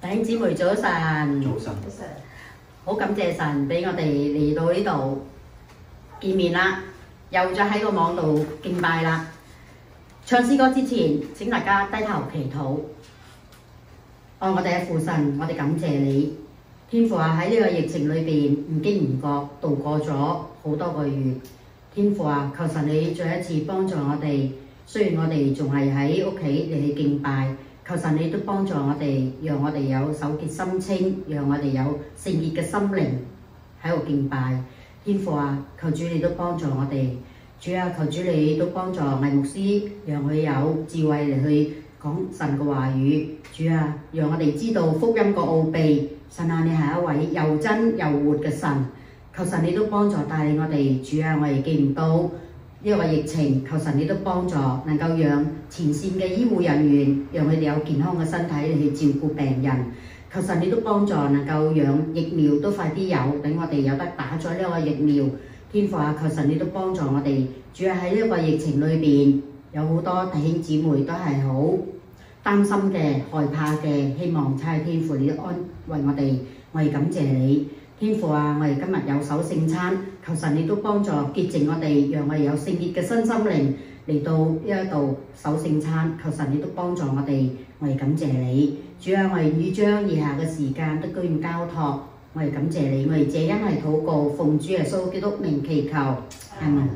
弟兄姊妹早晨， 早晨， 好感謝神俾我哋嚟到呢度見面啦，又再喺個網度敬拜啦。唱詩歌之前，請大家低頭祈禱。愛我哋嘅父神，我哋感謝你，天父啊！喺呢個疫情裏邊唔經唔覺度過咗好多個月，天父啊！求神你再一次幫助我哋。雖然我哋仲係喺屋企嚟去敬拜，求神你都幫助我哋，讓我哋有手潔心清，讓我哋有聖潔嘅心靈喺度敬拜。天父啊，求主你都幫助我哋。主啊，求主你都幫助魏牧師，讓佢有智慧嚟去講神嘅話語。主啊，讓我哋知道福音嘅奧秘。神啊，你係一位又真又活嘅神。求神你都幫助帶領我哋。主啊，我哋見唔到呢個疫情，求神你都幫助，能夠讓前線嘅醫護人員，讓佢哋有健康嘅身體嚟去照顧病人。求神你都幫助，能夠讓疫苗都快啲有，等我哋有得打咗呢個疫苗。天父啊，求神你都幫助我哋。主啊，喺呢個疫情裏邊，有好多弟兄姊妹都係好擔心嘅、害怕嘅，希望差天父你都安慰我哋。我哋感謝你。天父啊，我哋今日有守聖餐，求神你都幫助潔淨我哋，讓我哋有聖潔嘅身心靈嚟到呢一度守聖餐。求神你都幫助我哋，我哋感謝你。主啊，我哋願意將以下嘅時間都居然交託，我哋感謝你。我哋謝恩係禱告，奉主耶穌基督名祈求，阿門。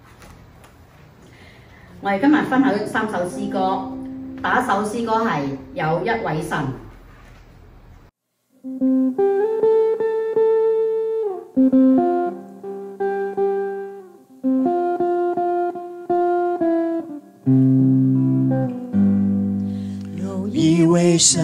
我哋今日分享3首詩歌，第一首詩歌係有一位神。 有一位神，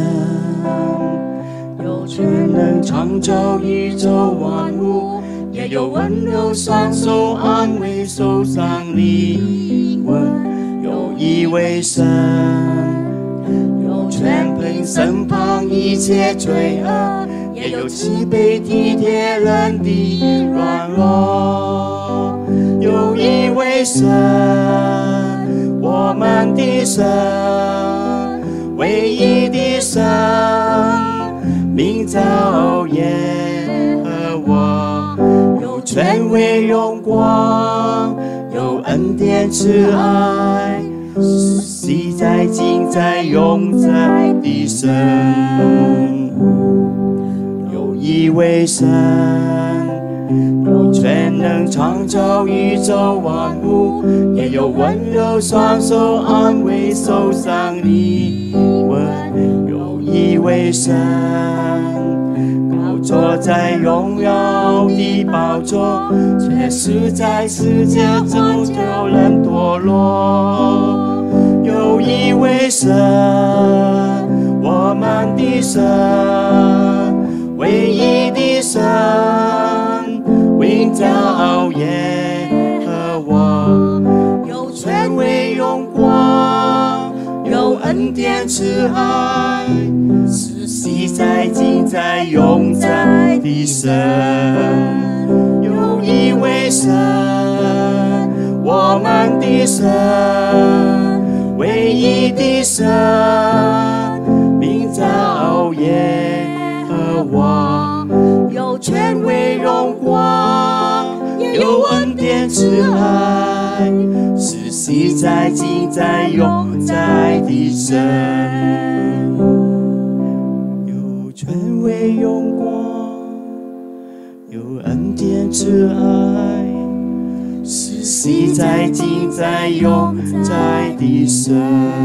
有全能创造宇宙万物，也有温柔双手安慰受伤灵魂。有一位神，有全凭身旁一切罪恶，也有慈悲体贴人的软弱。有一位神，我们的神，唯一的神，名叫耶和华，有权威荣光，有恩典慈爱，是昔在今在永在的神。有一位神，有全能创造宇宙万物，也有温柔双手安慰受伤的魂。有一位神，高坐在荣耀的宝座，却是在世界中叫人堕落。有一位神，我们的神，唯一的神，名叫耶和华，有权威荣光，有恩典慈爱，是昔在今在永在的神。有一位神，我们的神，唯一的神，名叫耶和华，有权威荣光，有恩典慈爱，是昔在今在永在的神。有权威荣光，有恩典慈爱，是昔在今在永在的神。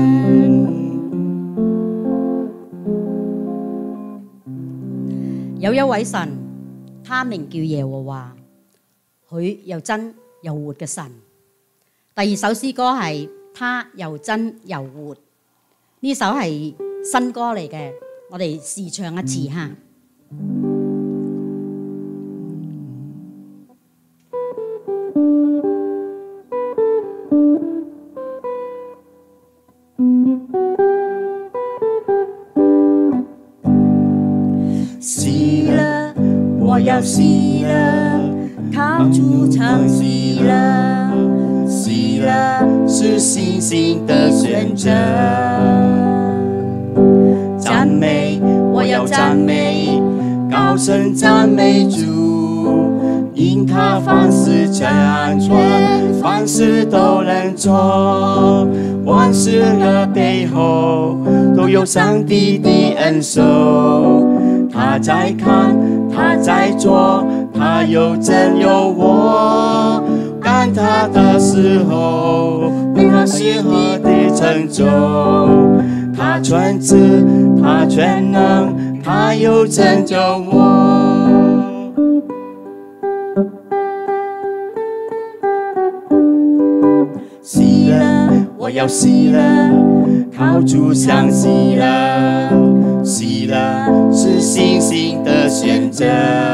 有一位神，他名叫耶和華，佢又真又活嘅神。第二首詩歌係他又真又活，呢首係新歌嚟嘅，我哋試唱一次哈。 喜乐，我要喜乐，靠主唱喜乐，喜乐是信的选择。赞美，我要赞声赞美主，因他凡事掌权，凡事都能做，万事的背后都有上帝的恩手。他在看，他在做，他有真有我。干他的时候，没有适合的成就。他全知，他全能，他有拯救我。喜乐，我要喜乐，靠主相喜乐。喜乐是信心的选择。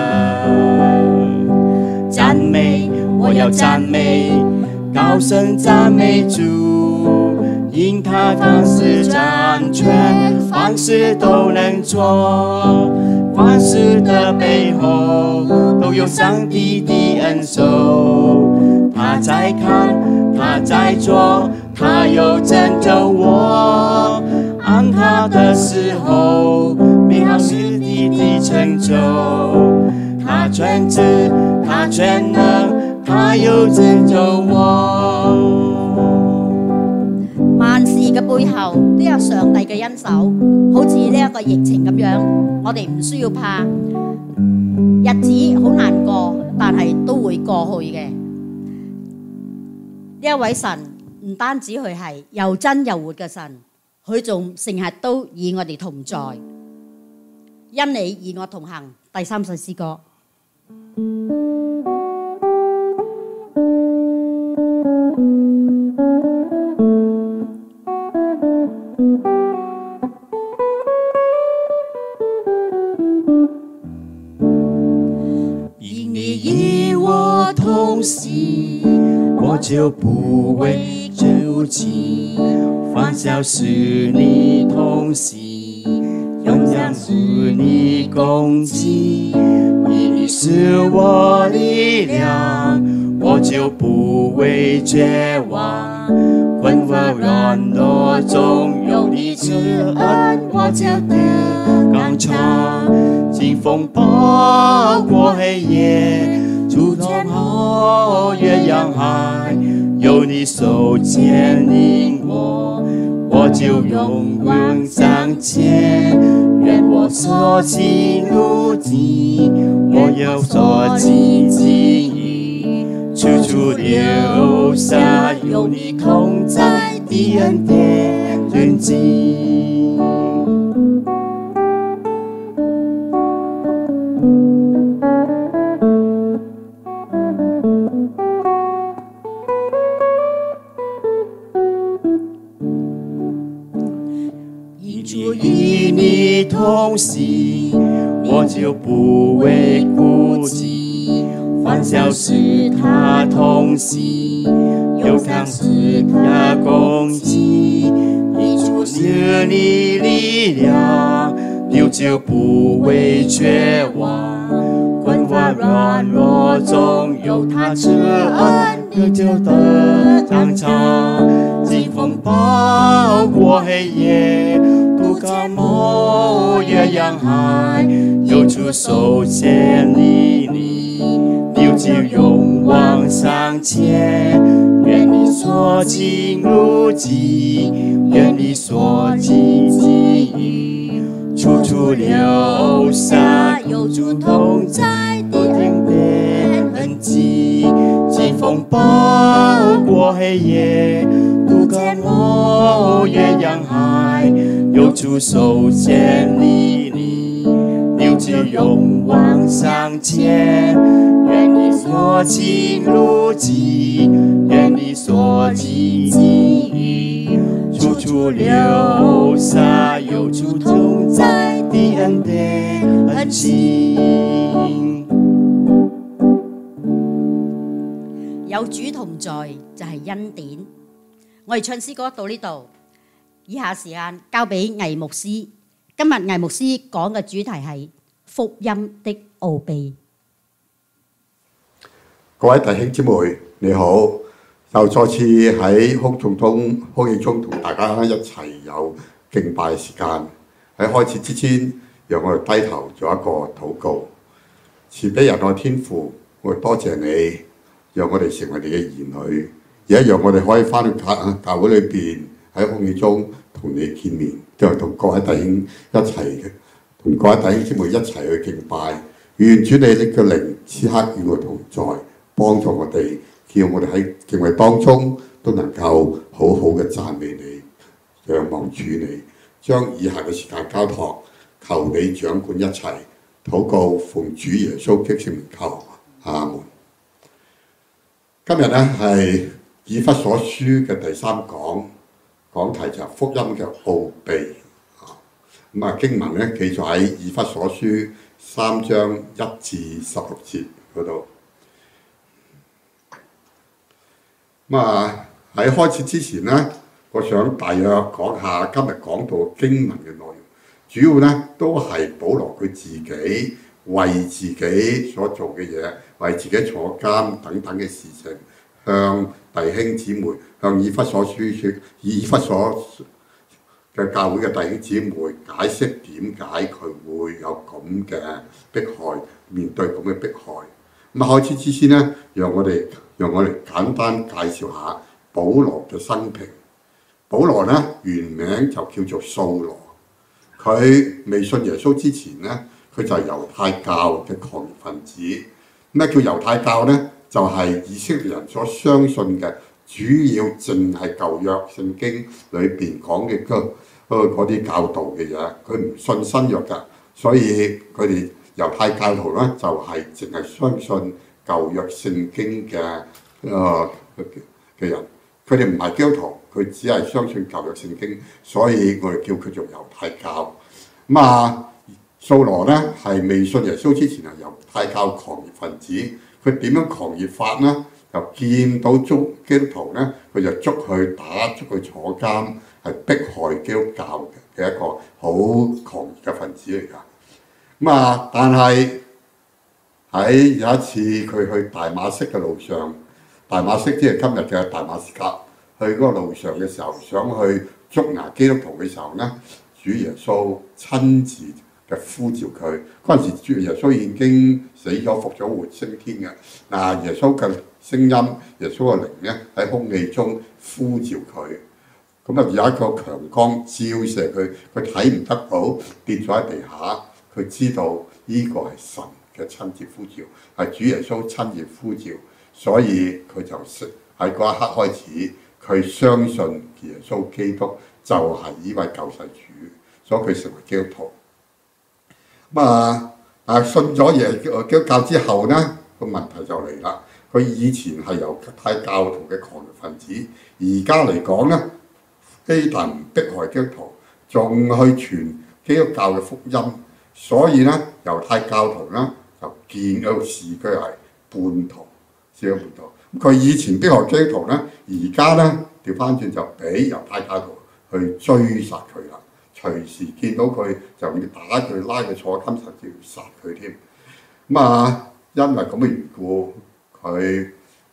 赞美，我要赞美，高声赞美主，因他凡事掌权，凡事都能做，凡事的背后都有上帝的恩手。他在看，他在做，他有拯救我。按他的时候，美好是你的成就。他全知，他全能，他有拯救我。 萬事嘅背後都有上帝嘅恩手，好似呢一個疫情咁樣，我哋唔需要怕。日子好難過，但係都會過去嘅。呢一位神唔單止佢係又真又活嘅神，佢仲成日都與我哋同在。因你與我同行，第3首詩歌。 因你与我同行，我就不畏惧惊。欢笑是你同行，荣耀是你共济。因你是我力量，我就不畏绝望。困惑软弱中有你慈恩，我就得刚强。经风暴过黑夜，主动后越洋海，有你手牵引我，我就勇往向前。愿我所行路径，我要所经历，处处留下有你同在的恩典痕迹。主与你同行，我就不畏孤寂。欢笑是他同行，忧伤是他共济。因主是你力量，你就不畏绝望。困惑软弱中有他慈恩，你就得刚强。经风暴过黑夜，渡高某越洋海，有主手牵引你，你就勇往向前。愿你所经路径，愿你所经际遇，处处留下有主同在的恩典痕迹。经风暴过黑夜，渡高某越洋海，有主手牵引你，你就勇往向前。愿你所经路径，愿你所经际遇，处处留下有主同在的恩典痕迹。 有主同在就係恩典。我哋唱詩歌到呢度，以下時間交俾魏牧師。今日魏牧師講嘅主題係福音的奧秘。 各位弟兄姊妹，你好！又再次喺空氣中同大家一齊有敬拜嘅時間。喺開始之前，讓我哋低頭做一個禱告。 慈悲仁愛天父，我哋多謝你，讓我哋成為你嘅兒女，而家讓我哋可以翻去教會裏邊喺空氣中同你見面，都係同各位弟兄一齊嘅，同各位弟兄姊妹一齊去敬拜。願主你嘅靈此刻與我同在，幫助我哋，叫我哋喺敬畏當中都能夠好好嘅讚美你，仰望主你。將以下嘅時間交託，求你掌管一切。禱告奉主耶穌基督聖名求，阿門。今日咧係以弗所書嘅第3講，講題就係福音嘅奧秘。咁啊經文咧記載喺以弗所書3章1至16節嗰度。咁啊喺開始之前咧，我想大約講下今日講到經文嘅內容。主要咧都係保羅佢自己為自己所做嘅嘢，為自己坐監等等嘅事情，向弟兄姊妹，向以弗所嘅教會嘅弟兄姊妹解釋點解佢會有咁嘅迫害，面對咁嘅迫害。咁開始之前咧，讓我哋簡單介紹下保羅嘅生平。保羅咧原名就叫做掃羅。佢未信耶穌之前咧，佢就係猶太教嘅狂熱分子。咩叫猶太教咧？就係以色列人所相信嘅，主要淨係舊約聖經裏邊講嘅嗰啲教導嘅嘢，佢唔信新約㗎。所以佢哋猶太教徒咧就係淨係相信舊約聖經嘅人。佢哋唔係基督徒，佢只係相信舊約聖經，所以我哋叫佢做猶太教。咁啊，掃羅咧係未信耶穌之前係猶太教狂熱分子。佢點樣狂熱法呢？就見到基督徒咧，佢就捉佢打，捉佢坐監，係迫害基督教嘅一個好狂熱嘅分子嚟㗎。咁啊，但係喺有一次佢去大馬色嘅路上，大馬色即係今日嘅大馬士革，去嗰個路上嘅時候，想去捉拿基督徒嘅時候咧，主耶穌親自嘅呼召佢。嗰陣時，主耶穌已經死咗、復咗活、升天嘅。嗱，耶穌嘅聲音、耶穌嘅靈咧喺空氣中呼召佢。咁啊，有一個強光照射佢，佢睇唔得到，跌咗喺地下。佢知道呢個係神嘅親自呼召，係主耶穌親自呼召，所以佢就喺嗰一刻開始，佢相信耶穌基督就係呢位救世主，所以佢成為基督徒。咁信咗基督教之後咧，個問題就嚟啦。佢以前係猶太教徒嘅狂熱分子，而家嚟講咧，非但唔迫害基督徒，仲去傳基督教嘅福音，所以咧猶太教徒咧就見到視佢係叛徒，視佢叛徒。佢以前迫害基督徒咧，而家咧調翻轉就俾猶太教徒去追殺佢啦。隨時見到佢就要打佢、拉佢坐監，甚至要殺佢添。因為咁嘅緣故，佢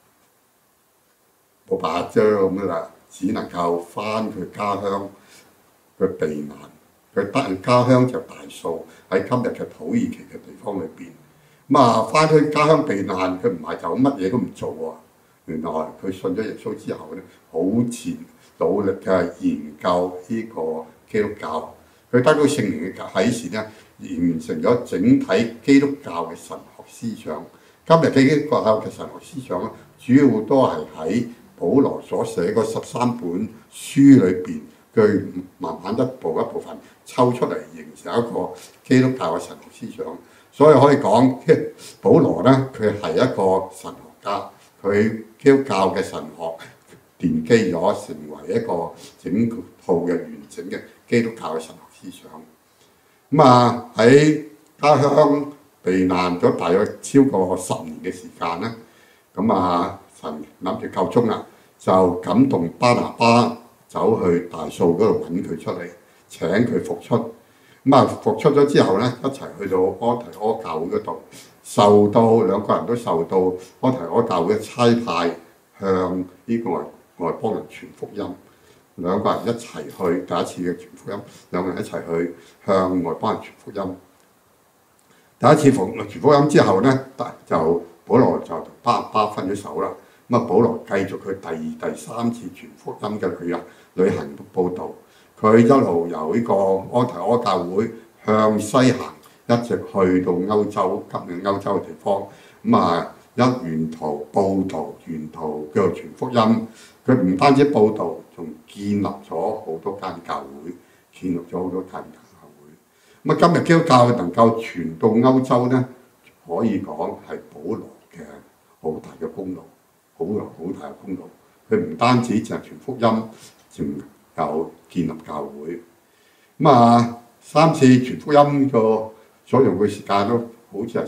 冇辦法咁啦，只能夠翻佢家鄉去避難。佢得家鄉就大數喺今日嘅土耳其嘅地方裏邊。翻去家鄉避難，佢唔係就乜嘢都唔做喎。原來佢信咗耶穌之後咧，好努力嘅研究呢個基督教，佢得到聖靈嘅啟示咧，完成咗整體基督教嘅神學思想。今日嘅基督教嘅神學思想咧，主要都係喺保羅所寫嗰13本書裏邊，佢慢慢一部分抽出嚟，形成一個基督教嘅神學思想。所以可以講，保羅咧，佢係一個神學家，佢基督教嘅神學奠基咗，成為一個整套嘅完整嘅基督教嘅神學思想。喺家鄉避難咗大約超過10年嘅時間咧，神諗住夠鐘啦，就感動巴拿巴走去大數嗰度揾佢出嚟，請佢復出。復出咗之後咧，一齊去到安提阿教會嗰度，兩個人都受到安提阿教會嘅差派，向呢個外邦人傳福音。兩個人一齊去第一次嘅傳福音，兩個人一齊去向外邦人傳福音。 第一次傳福音之後咧，就保羅就同巴拿巴分咗手啦。咁啊，保羅繼續佢第三次傳福音嘅旅行報導，佢一路由呢個安提阿教會向西行，一直去到歐洲，今日歐洲嘅地方。咁啊，沿途報導，沿途叫做傳福音。佢唔單止報導，仲建立咗好多間教會，建立咗好多間教會。咁啊，今日基督教能夠傳到歐洲咧，可以講係保羅嘅好大嘅功勞，好大嘅功勞。佢唔單止淨係傳福音，仲有建立教會。咁啊，三次傳福音個所用嘅時間都好似係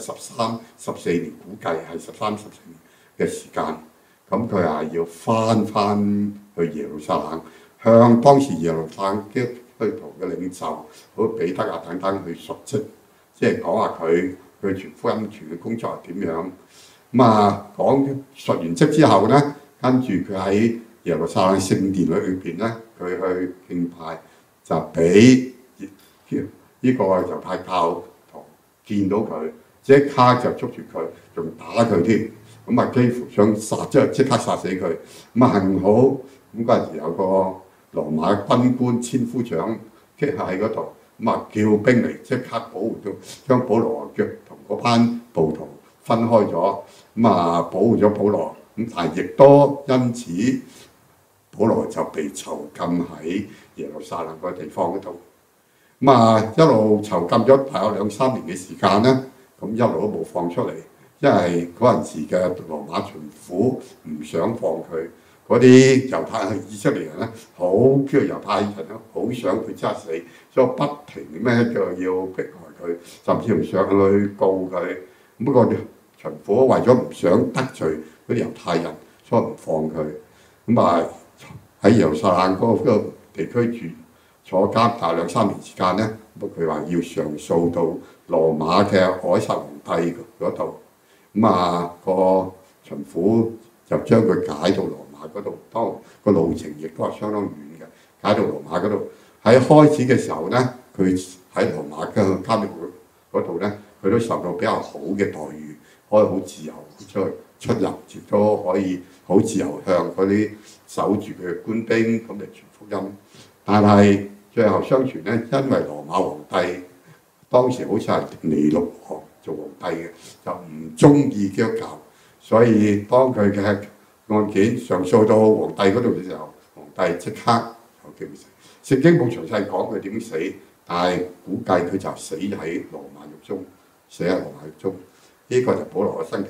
14年，估計係13、14年嘅時間。咁佢係要翻去耶路撒冷，向當時耶路撒冷基督徒嘅領袖，好似彼得啊等等去述職，即係講下佢傳福音傳嘅工作係點樣。咁啊，述完職之後咧，跟住佢喺耶路撒冷聖殿裏邊咧，佢去敬拜，就俾呢個猶太教徒見到佢，即刻就捉住佢，仲打佢添。咁啊，幾乎想即刻殺死佢。咁啊，幸好咁嗰陣時有個羅馬軍官千夫長即係喺嗰度，咁啊叫兵嚟即刻保護到，將保羅嘅腳同嗰班暴徒分開咗，咁啊保護咗保羅。咁但係亦都因此，保羅就被囚禁喺耶路撒冷嗰個地方嗰度。咁啊一路囚禁咗大約2、3年嘅時間咧，咁一路都冇放出嚟。因為嗰陣時嘅羅馬巡撫唔想放佢，嗰啲猶太以色列人咧，好叫猶太人咧，好想佢揸死，所以不停咩就要迫害佢，甚至乎上去告佢。咁個巡撫為咗唔想得罪嗰啲猶太人，所以唔放佢。咁啊喺耶路撒冷嗰個地區坐監大2、3年時間咧，咁佢話要上訴到羅馬嘅凱撒皇帝嗰度。咁啊，個巡撫就將佢解到羅馬嗰度，當然個路程亦都係相當遠嘅，解到羅馬嗰度。喺開始嘅時候咧，佢喺羅馬嘅監獄嗰度咧，佢都受到比較好嘅待遇，可以好自由出入，亦都可以好自由向嗰啲守住佢嘅官兵咁嚟傳福音。但係最後相傳咧，因為羅馬皇帝當時好似係尼祿王做皇帝嘅，就唔中意基督教，所以當佢嘅案件上訴到皇帝嗰度嘅時候，皇帝即刻就叫佢死。聖經冇詳細講佢點死，但係估計佢就死喺羅馬獄中，死喺羅馬獄中。呢、這個就保羅嘅生平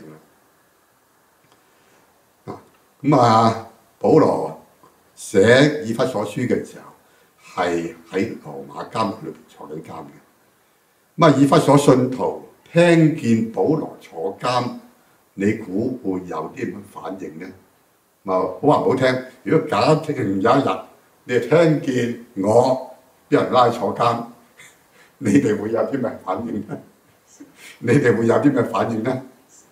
啦。咁啊，保羅寫以弗所書嘅時候係喺羅馬監獄裏邊坐緊監嘅。咁啊，以弗所信徒聽見保羅坐監，你估會有啲乜反應咧？好話唔好聽，如果假定有一日你係聽見我俾人拉坐監，你哋會有啲咩反應咧？你哋會有啲咩反應咧？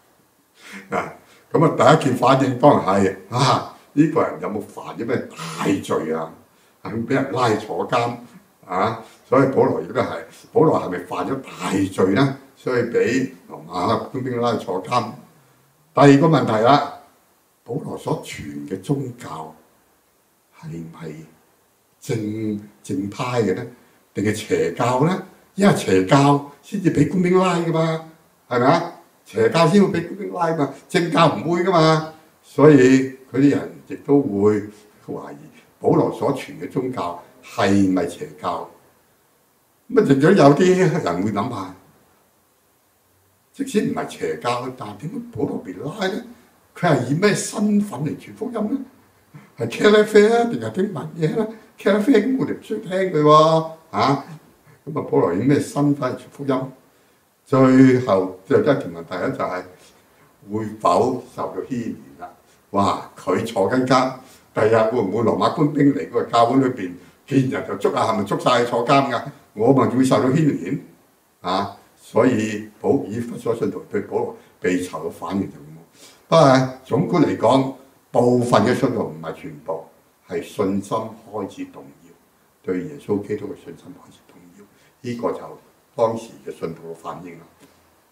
咁啊，第一件反應當然係呢個人有冇犯咗咩大罪啊？俾人拉坐監啊！所以保羅亦都係，保羅係咪犯咗大罪咧？所以俾羅馬官兵拉坐監。第二個問題啦，保羅所傳嘅宗教係唔係正派嘅咧？定係邪教咧？因為邪教先至俾官兵拉噶嘛，係咪啊？邪教先會俾官兵拉噶嘛，正教唔會噶嘛。所以佢啲人亦都會懷疑保羅所傳嘅宗教係咪邪教？咁啊，亦都有啲人會諗下，即使唔係邪教，但係點解保羅被拉咧？佢係以咩身份嚟傳福音咧？係茄喱啡啊，定係啲乜嘢咧？茄喱啡咁我哋唔需要聽佢喎，咁啊，保羅以咩身份嚟傳福音？最後就一條問題咧，就係會否受到牽連啦？哇！佢坐緊監，第日會唔會羅馬官兵嚟個教會裏邊見人就捉啊？係咪捉晒去坐監㗎？我咪會受到牽連所以以弗所信徒對保羅被囚嘅反應就咁。不過總括嚟講，部分嘅信徒唔係全部，係信心開始動搖，對耶穌基督嘅信心開始動搖。呢、這個就當時嘅信徒嘅反應啦。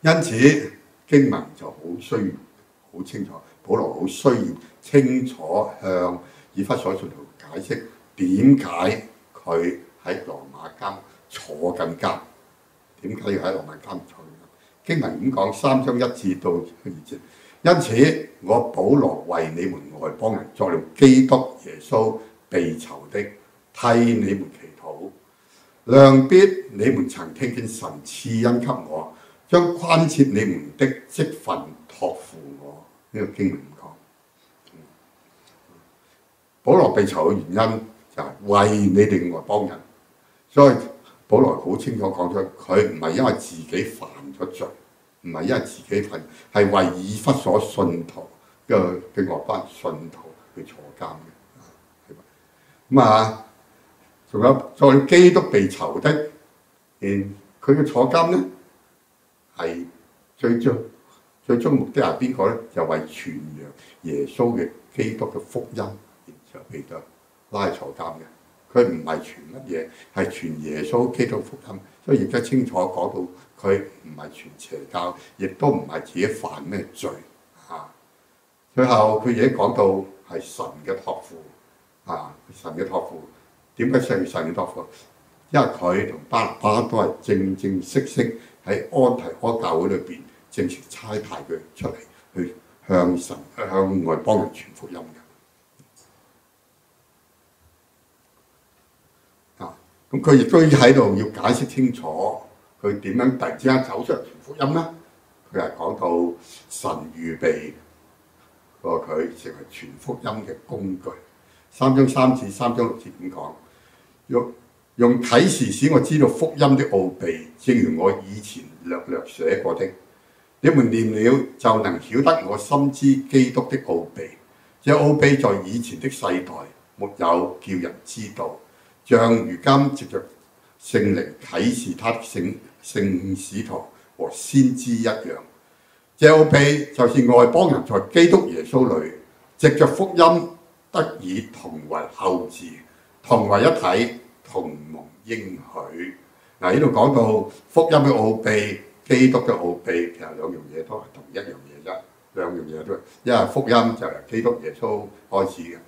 因此經文就好清楚，保羅好需要清楚向以弗所信徒解釋點解佢喺羅馬監坐緊監，點解要喺羅馬監坐緊監？經文咁講3章1節到2節，因此我保羅為你們外邦人作了基督耶穌被囚的，替你們祈禱。量必你們曾聽見神賜恩給我，將關切你們的職分託付我。呢、個經文咁講。保羅被囚嘅原因就係為你哋外邦人，所以保羅好清楚講出，佢唔係因為自己犯咗罪，唔係因為自己犯，係為以弗所信徒嘅外邦信徒去坐監嘅。咁啊，仲有在基督被囚的，佢嘅坐監咧係最終目的係邊個咧？就為傳揚耶穌嘅基督嘅福音，然之後被咗拉去坐監嘅。佢唔係傳乜嘢，係傳耶穌基督福音。所以亦都清楚講到佢唔係傳邪教，亦都唔係自己犯咩罪啊。最後佢亦都講到係神嘅託付啊，神嘅託付。點解神嘅託付？因為佢同巴拿巴都係正式喺安提阿教會裏邊正式差派佢出嚟，去向外邦人傳福音嘅。啊，咁佢亦都喺度要解釋清楚，佢點樣突然之間走出嚟傳福音咧？佢係講到神預備過佢成為傳福音嘅工具。3章3節、3章6節咁講。用啟示使我知道福音的奧秘，正如我以前略寫過的。你們念了就能曉得我深知基督的奧秘。這奧秘在以前的世代沒有叫人知道，像如今藉着聖靈啟示他的聖使徒和先知一樣。這奧秘就是外邦人在基督耶穌裏藉着福音得以同為後嗣，同為一體，同蒙應許。嗱，呢度講到福音嘅奧秘、基督嘅奧秘，其實兩樣嘢都係同一樣嘢啫。兩樣嘢都係，因為福音就係基督耶穌開始嘅。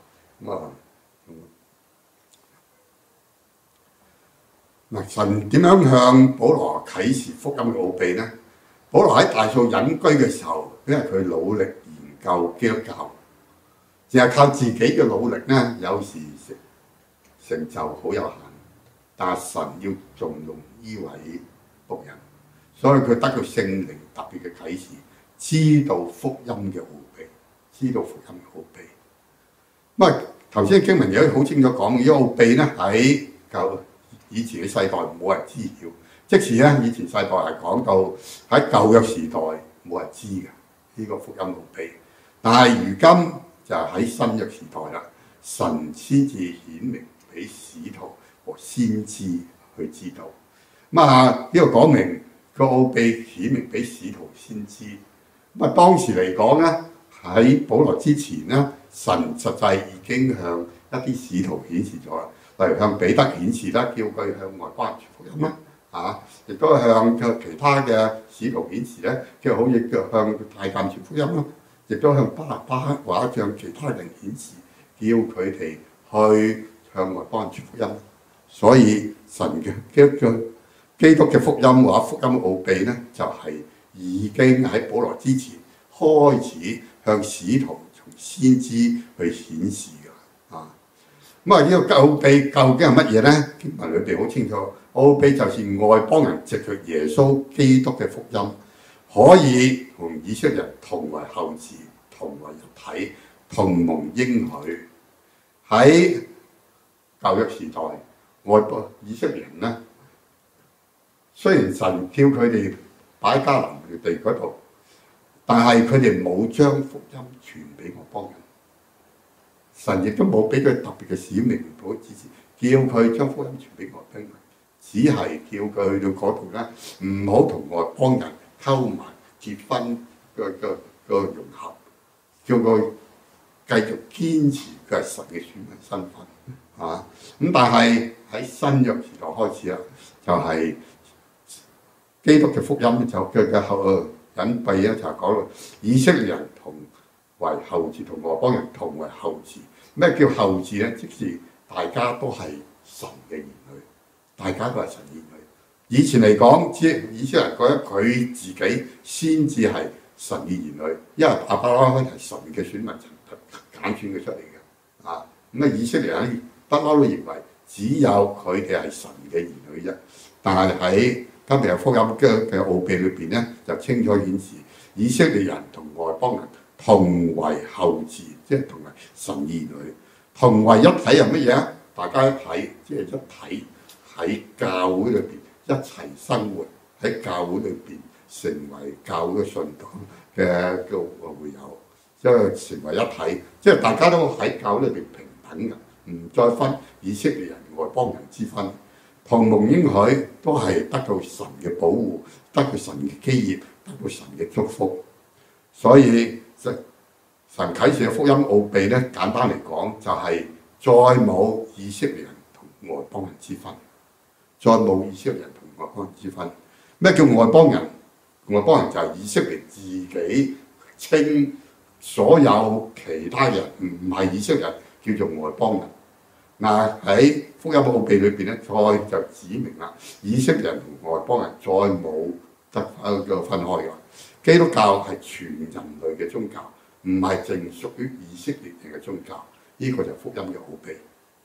神點樣向保羅啟示福音嘅奧秘呢？保羅喺大數隱居嘅時候，因為佢努力研究基督教，淨係靠自己嘅努力呢，有時成就好有限。但係神要重用呢位僕人，所以佢得到聖靈特別嘅啟示，知道福音嘅奧秘，知道福音嘅奧秘。咁啊，頭先經文亦都好清楚講，呢個奧秘咧喺以前嘅世代冇人知曉，即使咧以前世代係講到喺舊約時代冇人知嘅呢個福音奧秘，但係如今就喺新約時代啦，神先至顯明俾使徒和先知去知道。咁啊，呢個講明個奧秘顯明俾使徒先知。咁啊，當時嚟講咧，喺保羅之前咧，神實際已經向一啲使徒顯示咗啦。例如向彼得顯示啦，叫佢向外邦人傳福音啦，亦都向其他嘅使徒顯示咧，即係好似向太監傳福音啦，亦都向巴拿巴或者向其他人顯示，叫佢哋去向外邦人傳福音。所以神嘅基督嘅福音或者福音奧秘咧，就係已經喺保羅之前開始向使徒從先知去顯示㗎啦。咁啊，呢個奧秘究竟係乜嘢咧？經文裏邊好清楚，奧秘就是外邦人藉着耶穌基督嘅福音，可以同以色列人同為後嗣，同為一體，同蒙應許。喺舊約時代，外邦以色列人咧，雖然神叫佢哋擺喺迦南地嗰度，但係佢哋冇將福音傳俾外邦人。神亦都冇俾佢特別嘅使命或指示，叫佢將福音傳俾外邦人，只係叫佢去到嗰度咧，唔好同外邦人溝埋結婚個融合，叫佢繼續堅持佢係神嘅選民身份，係嘛？咁但係喺新約時代開始啦，就係基督嘅福音就嘅後隱蔽咧，就係講到以色列人同為後嗣，同外邦人同為後嗣。咩叫後嗣咧？即是大家都係神嘅兒女，大家都係神兒女。以前嚟講，只以色列人覺得佢自己先至係神嘅兒女，因為亞伯拉罕係神嘅選民揀選佢出嚟嘅。啊，咁啊以色列人不嬲都認為只有佢哋係神嘅兒女啫。但係喺今日嘅福音嘅奧秘裏邊咧，就清楚顯示以色列人同外邦人同為後嗣，即係同為神兒女，同為一體係乜嘢？大家一睇，即係一體喺教會裏邊一齊生活，喺教會裏邊成為教會嘅信徒嘅會友，即係成為一體，即係大家都喺教會裏邊平等嘅，唔再分以色列人外邦人之分。同蒙應許都係得到神嘅保護，得到神嘅基業，得到神嘅祝福。所以神啟示嘅福音奧秘咧，簡單嚟講就係再冇以色列人同外邦人之分，再冇以色列人同外邦人之分。咩叫外邦人？外邦人就係以色列自己稱所有其他人唔係以色列人叫做外邦人。嗱喺福音奧秘裏邊咧，再就指明啦，以色列人同外邦人再冇得分開㗎。基督教係全人類嘅宗教，唔係淨屬於以色列人嘅宗教。呢、這個就係福音嘅奧秘。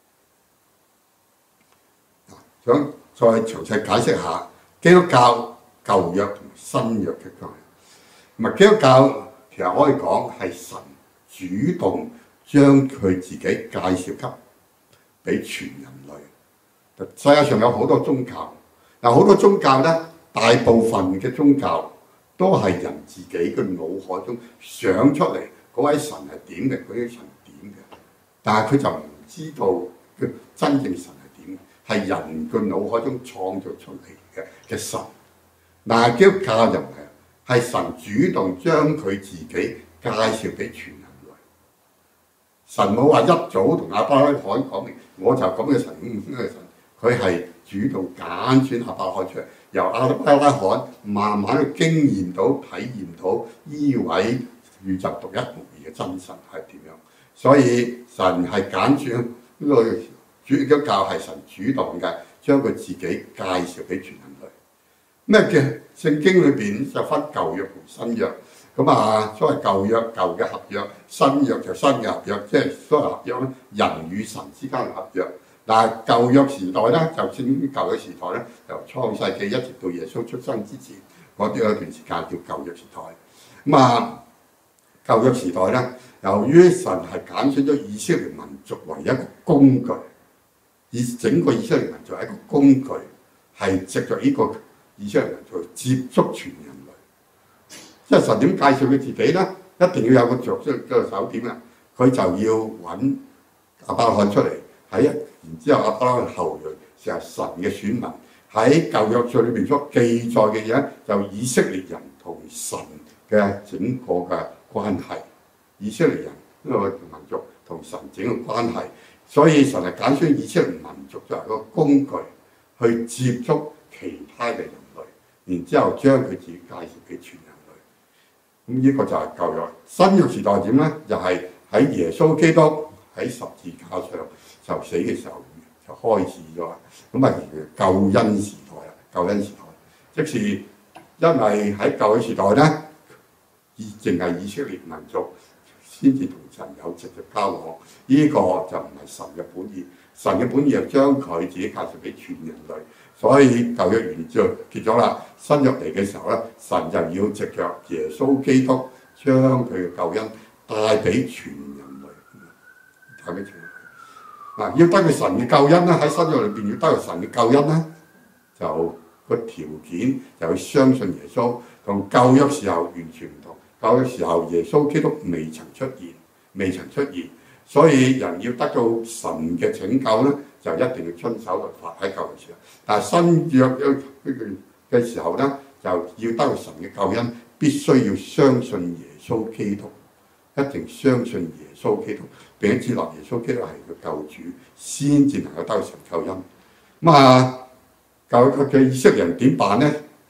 想再詳細解釋下基督教舊約同新約嘅關係。咁啊，基督教其實可以講係神主動將佢自己介紹俾全人類。世界上有好多宗教，嗱好多宗教咧，大部分嘅宗教都係人自己嘅腦海中想出嚟嗰位神係點嘅，嗰啲神點嘅，但係佢就唔知道佢真正神係點，係人嘅腦海中創造出嚟嘅神。但係基督教就唔係，係神主動將佢自己介紹俾全人類。神冇話一早同亞伯拉罕講明，我就咁嘅神咁嘅神，佢係主動揀選亞伯拉罕出嚟，由亞伯拉罕慢慢去經驗到、體驗到呢位宇宙獨一無二嘅真神係點樣。所以神係揀選呢個基督教係神主動嘅，將佢自己介紹俾全人類。咩叫聖經裏邊就分舊約同新約？咁啊，所謂舊約舊嘅合約，新約就新嘅合約，即係所謂合約咧，人與神之間嘅合約。但係舊約時代咧，就正於舊約時代咧，由創世記一直到耶穌出生之前，嗰啲有一段時間叫舊約時代。咁啊，舊約時代咧，由於神係揀選咗以色列民族為一個工具，以整個以色列民族係一個工具，係藉着呢個以色列民族接觸全人類。即係神點介紹佢自己咧？一定要有個着嘅手點啊！佢就要揾亞伯拉罕出嚟，然之後亞伯拉罕後裔成為神嘅選民。喺舊約書裏邊所記載嘅嘢，就以色列人同神嘅整個嘅關係，以色列人呢個民族同神整個關係。所以神係揀選以色列民族作為一個工具，去接觸其他嘅人類，然之後將佢自己介紹俾全人類。咁呢個就係舊約。新約時代點咧？就係喺耶穌基督喺十字架上就死嘅時候就開始咗啦。咁啊，救恩時代啦，救恩時代，即是因為喺舊約時代咧，淨係以色列民族先至同神有直接交往，呢、這個就唔係神嘅本意。神嘅本意係將佢自己介紹俾全人類。所以舊約完之後結咗啦，新約嚟嘅時候咧，神就要藉着耶穌基督將佢嘅救恩帶俾全人類，帶俾全人類。嗱，要得佢神嘅救恩咧，喺新約裏邊要得佢神嘅救恩咧，就個條件就要相信耶穌，同舊約時候完全唔同。舊約時候耶穌基督未曾出現，所以人要得到神嘅拯救咧，就一定要遵守律法喺舊約時候。但係新約嘅時候咧，就要得到神嘅救恩，必須要相信耶穌基督，一定相信耶穌基督，並且接納耶穌基督係個救主，先至能夠得到神救恩。咁啊，舊約嘅以色列人點辦咧？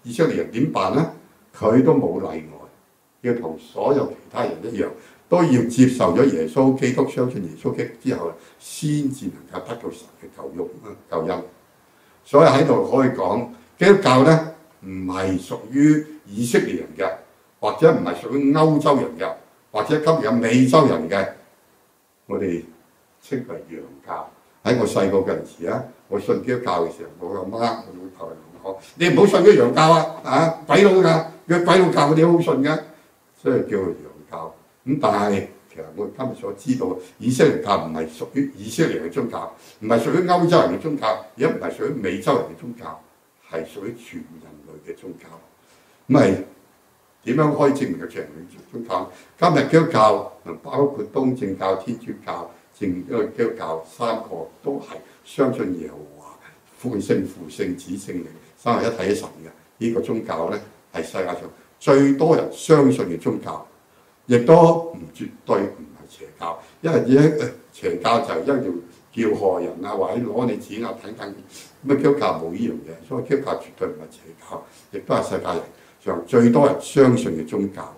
以色列人點辦呢？佢都冇例外，要同所有其他人一樣，都要接受咗耶穌基督，相信耶穌基督之後，先至能夠得到神嘅救恩。所以喺度可以講，基督教呢唔係屬於以色列人嘅，或者唔係屬於歐洲人嘅，或者今日美洲人嘅，我哋稱為洋教。喺我細個嗰陣時啊，我信基督教嘅時候，我阿媽、我老豆同我講：你唔好信啲洋教啊！鬼佬㗎，佢鬼佬教嗰啲好信嘅，所以叫佢洋教。咁但係其實我今日所知道，以色列教唔係屬於以色列嘅宗教，唔係屬於歐洲人嘅宗教，而家唔係屬於美洲人嘅宗教，係屬於全人類嘅宗教。咁係點樣可以證明佢全人類宗教？今日基督教包括東正教、天主教、基督教三個都係相信耶和華聖父、聖子、聖靈三位一體嘅神嘅。呢個宗教咧係世界上最多人相信嘅宗教，亦都唔絕對唔係邪教，因為邪教就一定要叫害人啊，或者攞你錢啊等等。咁啊基督教冇呢樣嘢，所以基督教絕對唔係邪教，亦都係世界上最多人相信嘅宗教。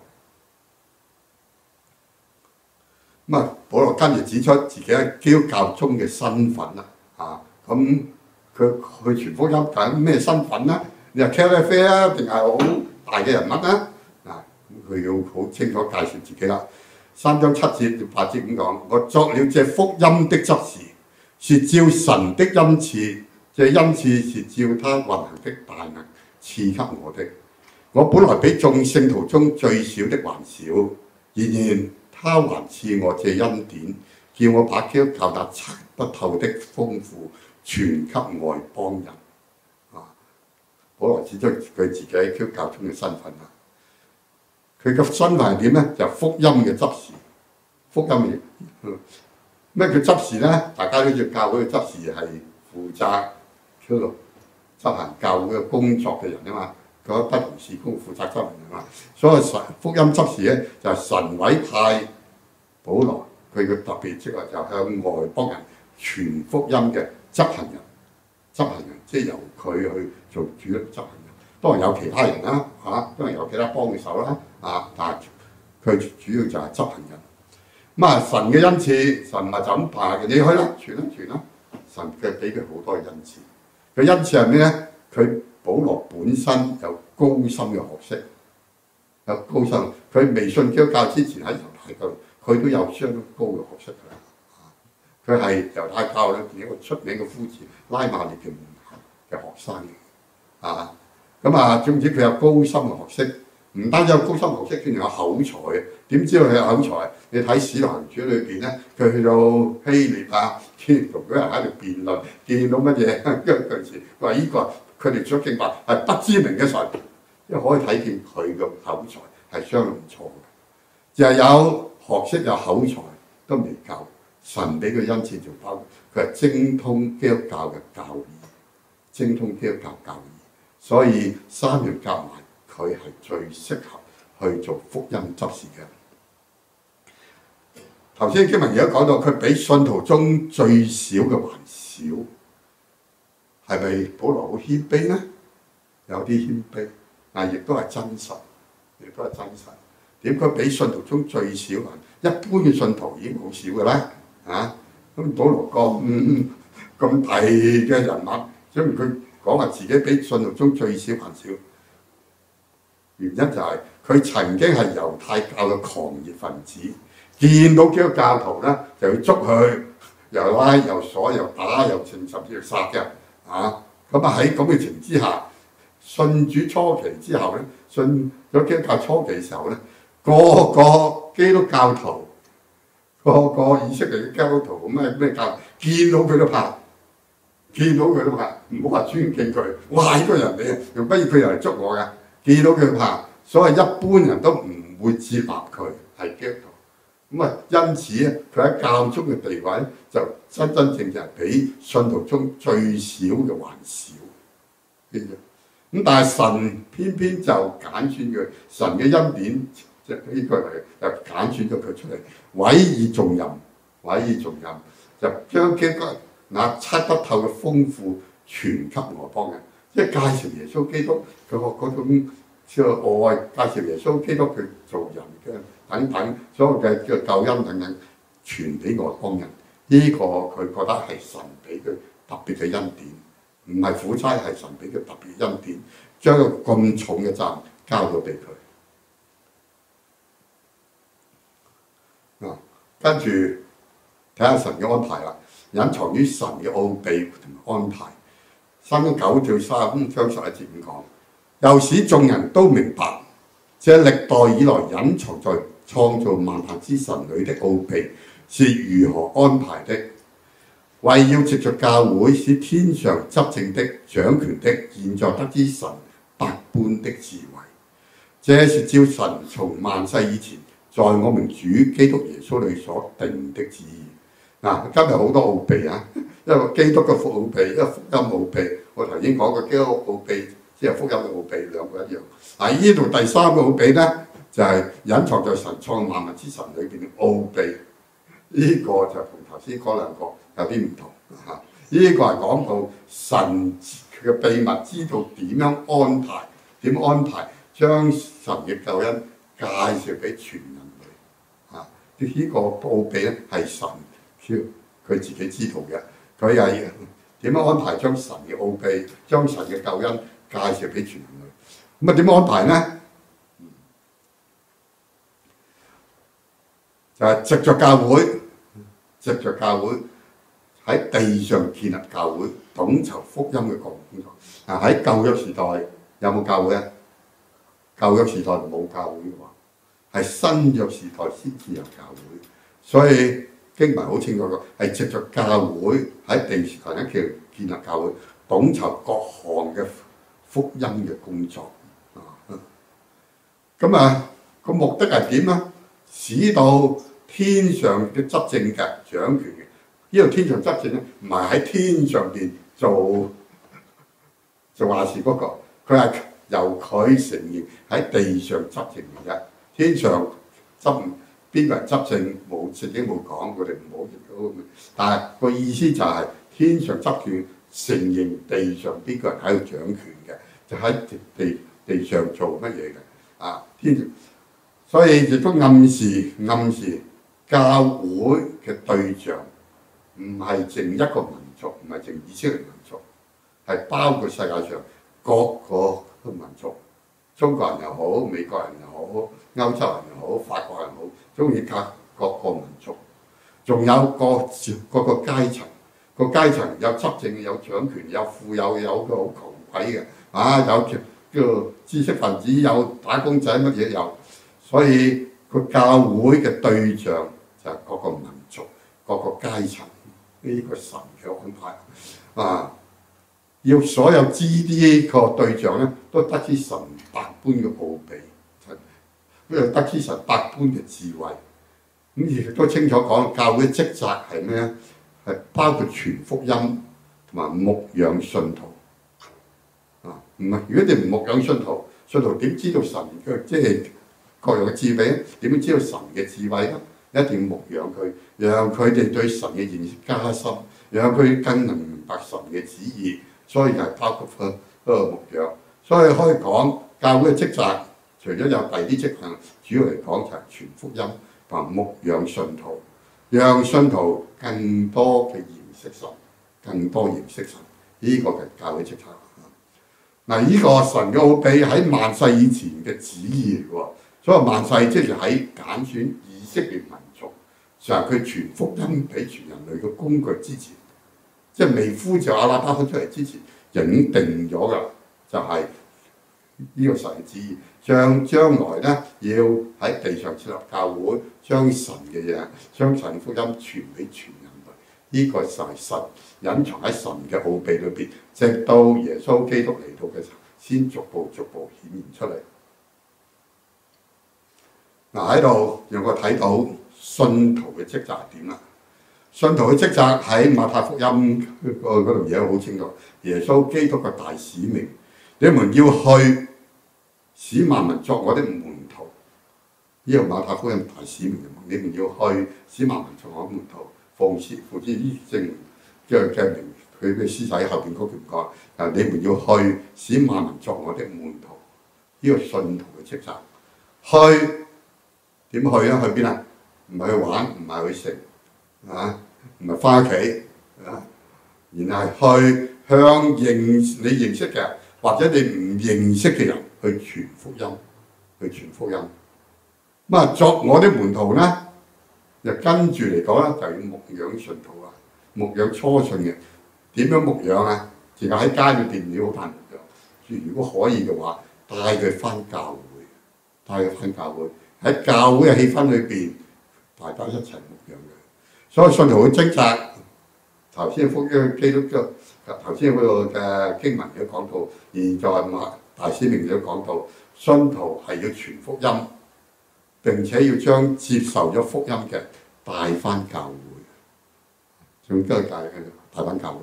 咁啊，保羅跟住指出自己喺基督教中嘅身份啦，咁佢傳福音緊咩身份咧？你係茄喱啡啊，定係好大嘅人物啊？咁佢要好清楚介紹自己啦。3章7節到8節咁講：我作了這福音的執事，是照神的恩賜，這恩賜是照他運行的大能賜給我的。我本來比眾聖徒中最小的還小，然而他還賜我這恩典，叫我把基督教那測不透的豐富傳給外邦人。保羅指出佢自己喺基督教中嘅身份啦。佢嘅身份係點咧？就福音嘅執事。福音咩叫執事咧？大家都知教會嘅執事係負責喺度執行教會嘅工作嘅人啊嘛。嗰不同事工負責執行啊嘛。所以福音執事咧就係神委派保羅，佢嘅特別職責就向外邦人傳福音嘅執行人。執行人即係由佢去做主力執行人，當然有其他人啦，當然有其他幫佢手啦，但係佢主要就係執行人。咁神嘅恩賜，神唔係就咁派嘅，你去啦，傳啦。神嘅俾佢好多嘅恩賜。佢恩賜係咩咧？佢保羅本身有高深嘅學識，有高深。佢未信基督教之前喺猶太教，佢都有相當高嘅學識㗎。佢係猶太教咧一個出名嘅夫子拉馬列嘅門校嘅學生嚟，總之佢有高深嘅學識，唔單止有高深學識，佢仲有口才嘅。點知道佢有口才？你睇《使徒行傳》裏邊咧，佢去到希臘同嗰人喺度辯論，見到乜嘢嗰陣時，佢話呢個佢哋所敬拜係不知名嘅神，因為可以睇見佢嘅口才係相當唔錯嘅，就係有學識有口才都未夠。神俾佢恩賜做包，佢係精通基督教嘅教義，精通基督教教義，所以三樣夾埋，佢係最適合去做福音執事嘅。頭先經文而家講到，佢比信徒中最小嘅還小，係咪保羅好謙卑呢？有啲謙卑，但亦都係真實，點解比信徒中最小還？一般嘅信徒已經好少㗎啦。咁保羅咁大嘅人物，所以佢講話自己比信徒中最小還小，原因就係佢曾經係猶太教嘅狂熱分子，見到基督教徒咧就要捉佢，又拉又鎖又打又甚至要殺嘅。咁喺咁嘅情之下，信主初期之後咧，信咗基督教初期嘅時候咧，個個基督教徒。個以色列嘅基督徒咩教，見到佢都怕，唔好話尊敬佢，哇！呢個人嚟，又不如佢又嚟捉我㗎，見到佢怕，所以一般人都唔會接納佢係基督徒。因此咧，佢喺教中嘅地位就真正係比信徒中最少嘅還少。但係神偏偏就揀選佢，神嘅恩典。呢個係就揀選咗佢出嚟，委以重任，就將基督那測不透嘅豐富傳給外邦人， 即係介紹耶穌基督嗰種愛，介紹耶穌基督佢做人嘅等等，所有嘅救恩等等，傳俾外邦人。呢、個佢覺得係神俾佢特別嘅恩典，唔係苦差，係神俾佢特別恩典，將個咁重嘅責任交咗俾佢。跟住睇下神嘅安排啦，隱藏於神嘅奧秘同安排。39至35章11節咁講，又使眾人都明白，這歷代以來隱藏在創造萬物之神裏的奧秘是如何安排的，為要藉着教會使天上執政的、掌權的，現在得知神百般的智慧。這是照神從萬世以前，在我們主基督耶穌裏所定的旨意。今日好多奧秘啊，一個基督嘅奧秘，一個福音奧秘。我頭先講過基督奧秘，即係福音嘅奧秘，兩個一樣。呢度第三個奧秘咧，就係、是、隱藏在神創萬物之神裏邊嘅奧秘。呢、個就同頭先嗰兩個有啲唔同嚇。呢、個係講到神嘅秘密，知道點樣安排，將神嘅救恩介紹俾全人類嚇。呢、個奧秘咧係神佢自己知道嘅，佢係點樣安排將神嘅奧秘、將神嘅救恩介紹俾全人類。咁點樣安排呢？就係藉着教會喺地上建立教會，統籌福音嘅工作。喺舊約時代有冇教會啊？舊約時代冇教會嘅喎，係新約時代先至有教會。所以經文好清楚講，係藉着教會喺地上咧建立教會，統籌各項嘅福音嘅工作。咁個目的係點咧？使到天上嘅執政嘅掌權嘅，呢個天上執政咧，唔係喺天上邊做話事嗰個，佢係由佢承認喺地上執政嘅啫。天上執邊個人執政冇，聖經冇講，佢哋唔好認。但係個意思就係天上執權，承認地上邊個人喺度掌權嘅，就喺地上做乜嘢嘅天上。所以亦都暗示教會嘅對象唔係淨一個民族，唔係淨以色列民族，係包括世界上各個民族，中國人又好，美國人又好，歐洲人又好，法國人又好，中意各個民族，仲有各個階層，個階層有執政，有掌權，有富有，有個好窮鬼嘅，有叫知識分子，有打工仔，乜嘢有。所以個教會嘅對象就係各個民族、各個階層，呢個神嘅安排要所有知呢個對象咧，都得知神百般嘅奧秘，得知神百般嘅智慧。咁亦都清楚講，教會嘅職責係咩咧？係包括傳福音同埋牧養信徒。唔係，如果你唔牧養信徒，信徒點知道神嘅即係各樣嘅智慧？點樣知道神嘅智慧咧？一定要牧養佢，讓佢哋對神嘅認識加深，讓佢更能明白神嘅旨意。所以係包括牧養。所以可以講，教會嘅職責除咗有第二啲職能，主要嚟講就係傳福音同埋牧養信徒，讓信徒更多嘅認識神，更多認識神。呢、個係教會職責。呢個神嘅奧秘喺萬世以前嘅旨意嚟喎。所以萬世即係喺揀選以色列民族，就係佢傳福音俾全人類嘅工具之前，即係未呼召亞伯拉罕出嚟之前，已經定咗㗎，就係呢個神嘅旨意，將來咧要喺地上設立教會，將神嘅嘢、將神福音傳俾全人類。呢、個就係神隱藏喺神嘅奧秘裏邊，直到耶穌基督嚟到嘅時候，先逐步顯現出嚟。喺度讓我睇到信徒嘅職責係點啦。信徒嘅職責喺馬太福音嗰度嘢好清楚，耶穌基督嘅大使命，你們要去使萬民作我的門徒。呢個馬太福音大使命，你們要去使萬民作我的門徒，奉父子聖靈嘅名佢嘅施洗後邊嗰句講：你們要去，使萬民作我的門徒。呢、個信徒嘅職責。去點去啊？去邊啊？唔係去玩，唔係去食啊，唔係翻屋企啊，然係去向你認識嘅或者你唔認識嘅人去傳福音，去傳福音。咁啊，作我的門徒咧，就跟住嚟講咧，就要牧養信徒啊，牧養初信嘅。點樣牧養啊？淨係喺街裏邊你好難牧養。如果可以嘅話，帶佢翻教會，帶佢翻教會，喺教會嘅氣氛裏邊，大家一齊牧養佢。所以信徒嘅職責，頭先福音基督教頭先嗰個嘅經文都講到，現在大使命都講到，信徒係要傳福音，並且要將接受咗福音嘅帶翻教會，仲加帶翻教會。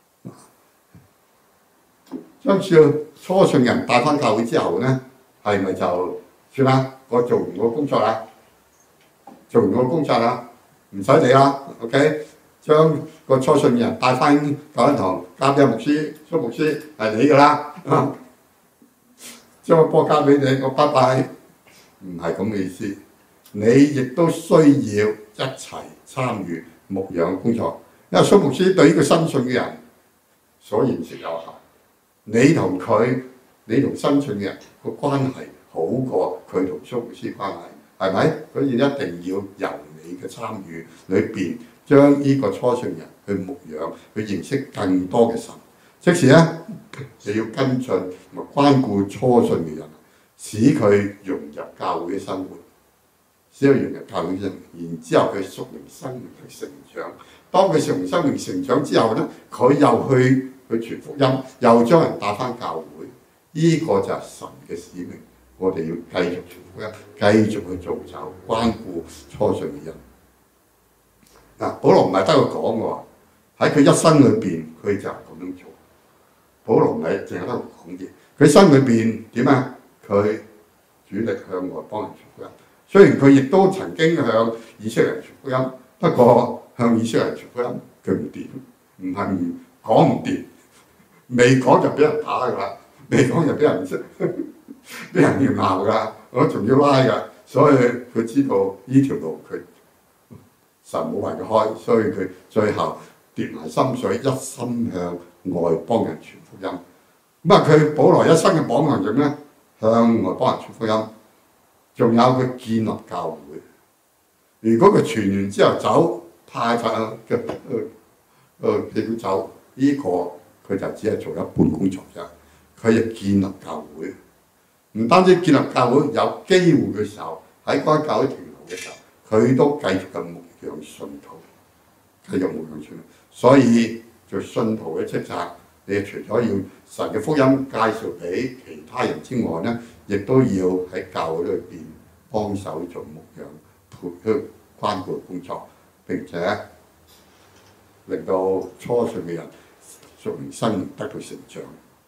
將初信人帶翻教會之後咧，係咪就算啦？我做完我工作啦，做完我工作啦，唔使理啦。OK， 將個初信人帶翻教恩堂，交俾牧師、蘇牧師係你㗎啦。將個波交俾你，我拜拜。唔係咁嘅意思，你亦都需要一齊參與牧養工作，因為蘇牧師對呢個新信嘅人所認識有限。你同佢，你同新信嘅人個關係好過佢同蘇牧師關係，係咪？所以一定要由你嘅參與裏邊，將呢個初信人去牧養，去認識更多嘅神。即時咧，你要跟進同埋關顧初信嘅人，使佢融入教會嘅生活，使佢融入教會嘅生活，然之後佢屬靈生命去成長。當佢屬靈生命成長之後咧，佢又去傳福音，又將人帶翻教會，呢、這個就係神嘅使命。我哋要繼續傳福音，繼續去造就、關顧初信嘅人。嗱，保羅唔係得佢講嘅喎，喺佢一生裏邊，佢就係咁樣做。保羅唔係淨係得佢講嘢，佢生裏邊點啊？佢主力向外邦人傳福音。雖然佢亦都曾經向以色列人傳福音，不過向以色列人傳福音佢唔掂，唔係講唔掂。未講就俾人打㗎啦，未講就俾人俾人要鬧㗎，我仲要拉㗎，所以佢知道呢條路佢神冇為佢開，所以佢最後跌埋心水，一心向外邦人傳福音。咁啊，佢保羅一生嘅榜樣就咩？向外邦人傳福音，仲有佢建立教會。如果佢傳完之後走，派發嘅佢走，呢、這個佢就只係做一半工作啫。佢要建立教會，唔單止建立教會，有機會嘅時候喺嗰間教會停留嘅時候，佢都繼續嘅牧養信徒，繼續牧養信徒。所以做信徒嘅職責，你除咗要神嘅福音介紹俾其他人之外咧，亦都要喺教會裏邊幫手做牧養、陪佢關顧工作，並且令到初信嘅人屬靈生命得到成長。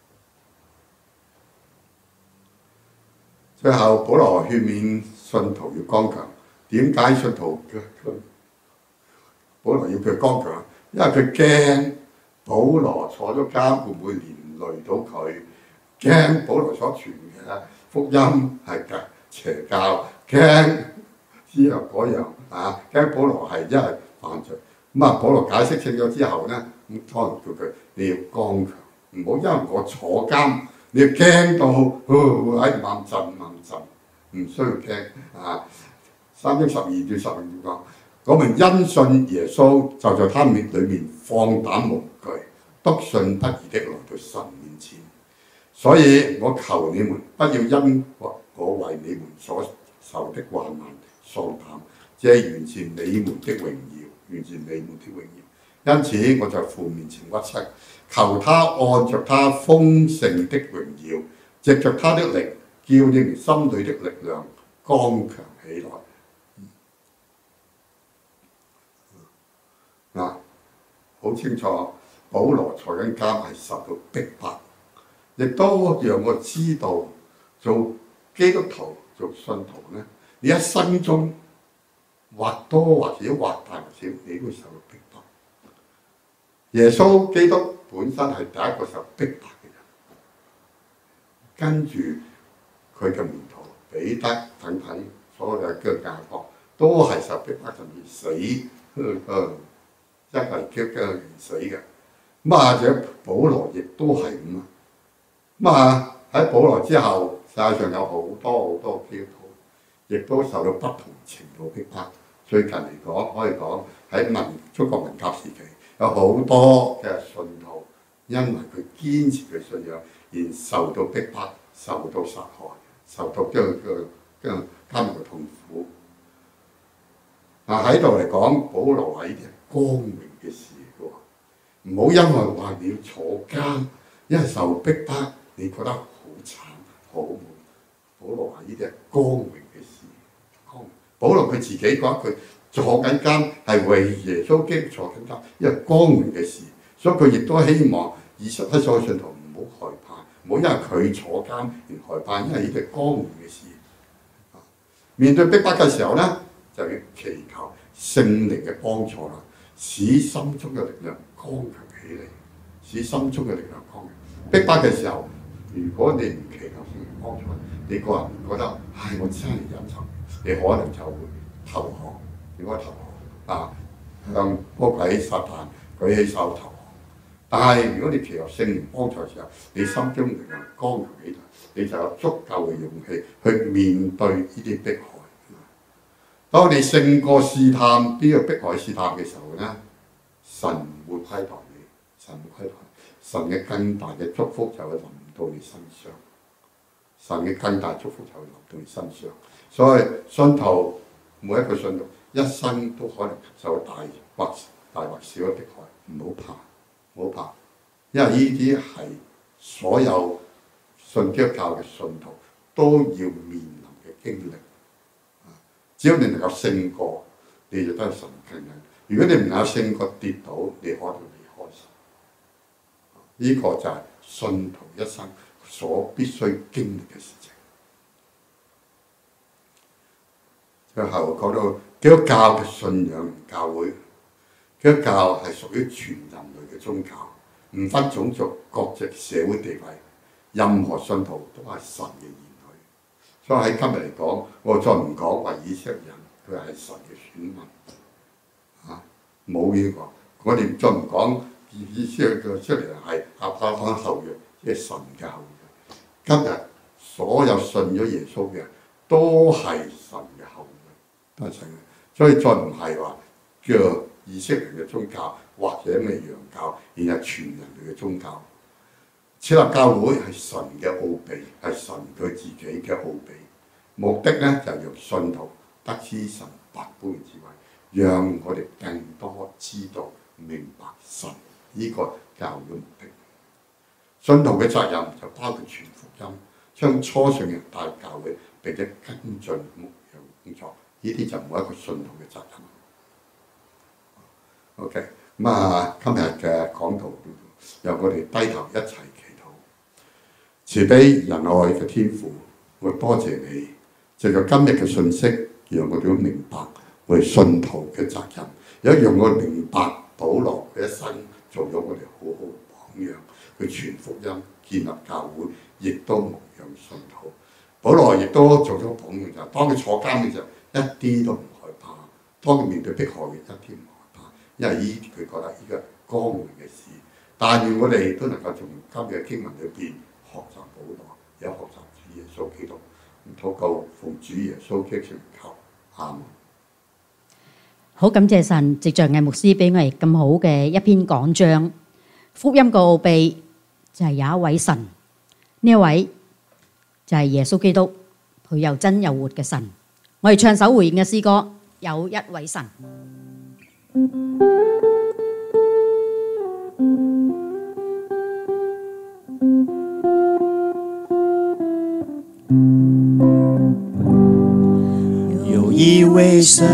最後，保羅勸勉信徒要剛強。點解信徒保羅要佢剛強？因為佢驚保羅坐咗監會唔會連累到佢，驚保羅所傳嘅福音係邪教，驚呢樣嗰樣啊，驚保羅係因為犯罪。咁啊，保羅解釋清咗之後咧，咁當然叫佢你要剛強，唔好因為我坐監，你要驚到喺猛震，唔需要驚啊。3章12至12節講，我們因信耶穌，就在他面裏面放膽無懼，篤信得義的來到神面前。所以我求你們不要因我為你們所受的患難喪膽，這係完全你們的榮耀，完全你們的榮耀。因此我在父面前屈膝，求他按着他豐盛的榮耀，藉着他的靈，叫你們心裏的力量剛強起來。好清楚，保羅坐緊監係受到逼迫，亦都讓我知道做基督徒、做信徒咧，你一生中或多或少、或大或少，你都會受到逼迫。 耶穌基督本身係第一個受逼迫嘅人，跟住佢嘅門徒彼得等等所有嘅雅各都係受逼迫甚至死，一係叫死嘅。咁或者保羅亦都係咁啊。咁啊喺保羅之後，世界上有好多基督徒，亦都受到不同程度逼迫。最近嚟講，可以講喺中國文革時期，有好多嘅信徒因為佢堅持嘅信仰而受到逼迫、受到殺害、受到監獄嘅痛苦。喺度嚟講，保羅話呢啲係光榮嘅事嚟嘅喎，唔好因為話你要坐監，因為受逼迫，你覺得好慘好悶。保羅話呢啲係光榮嘅事。保羅佢自己講佢坐緊監係為耶穌基督坐緊監，因為光榮嘅事，所以佢亦都希望以色列所有信徒唔好害怕，唔好因為佢坐監而害怕，因為呢啲係光榮嘅事。面對逼迫嘅時候咧，就要祈求聖靈嘅幫助啦，使心中嘅力量剛強起嚟，使心中嘅力量剛強。逼迫嘅時候，如果你唔祈求聖靈幫助，你個人覺得唉，我真係忍受，你可能就會投降，應該投降啊，向魔鬼撒旦舉起手投降。但係如果你祈求聖靈幫助嘅時候，你心中力量剛強起嚟，你就有足夠嘅勇氣去面對呢啲迫害。當你勝過試探呢個迫害試探嘅時候咧，神會虧待你，神會虧待你，神嘅更大嘅祝福就會臨到你身上，神嘅更大祝福就會臨到你身上。所以信徒每一個信徒一生都可能受大或小嘅迫害，唔好怕，唔好怕，因為呢啲係所有信基督教嘅信徒都要面臨嘅經歷。只要你能夠勝過，你就得神嘅恩。如果你唔能夠勝過跌倒，你可能離開神。呢個就係信徒一生所必須經歷嘅事情。最後講到基督教嘅信仰教會，基督教係屬於全人類嘅宗教，唔分種族、國籍、社會地位，任何信徒都係神嘅兒女。所以喺今日嚟講，我再唔講話以色列人佢係神嘅選民，冇呢個。我哋再唔講以色列人係亞伯拉罕後裔，即係神嘅後裔。今日所有信咗耶穌嘅人都係神嘅後裔，都係神嘅。所以再唔係話叫以色列人嘅宗教或者咩洋教，而係全人類嘅宗教。設立教會係神嘅奧秘，係神佢自己嘅奧秘。目的咧就係讓信徒得知神百般嘅智慧，讓我哋更多知道明白神呢個教會嘅目的。信徒嘅責任就包括傳福音，將初信人帶教會，並且跟進牧養工作。呢啲就每一個信徒嘅責任。OK， 咁今日嘅講道，由我哋低頭一齊祈禱。慈悲仁愛嘅天父，我多謝你，藉着今日嘅信息，讓我哋都明白我哋信徒嘅責任，又讓我哋明白保羅嘅一生做咗我哋好好榜樣，佢傳福音、建立教會，亦都牧養信徒。保羅亦都做咗榜樣，就係當佢坐監嘅時候，一啲都唔害怕；當佢面對迫害嘅，一啲唔害怕，因為佢覺得呢個係光榮嘅事。但願我哋都能夠從今日嘅經文裏邊學習保羅，有學習主耶穌基督，禱告奉主耶穌基督名求，阿門。 好感謝神，藉着魏牧師俾我哋咁好嘅一篇講章。福音個奧秘就係有一位神，呢一位就係耶穌基督，佢又真又活嘅神。我哋唱首回應嘅詩歌，有一位神。 有一位神，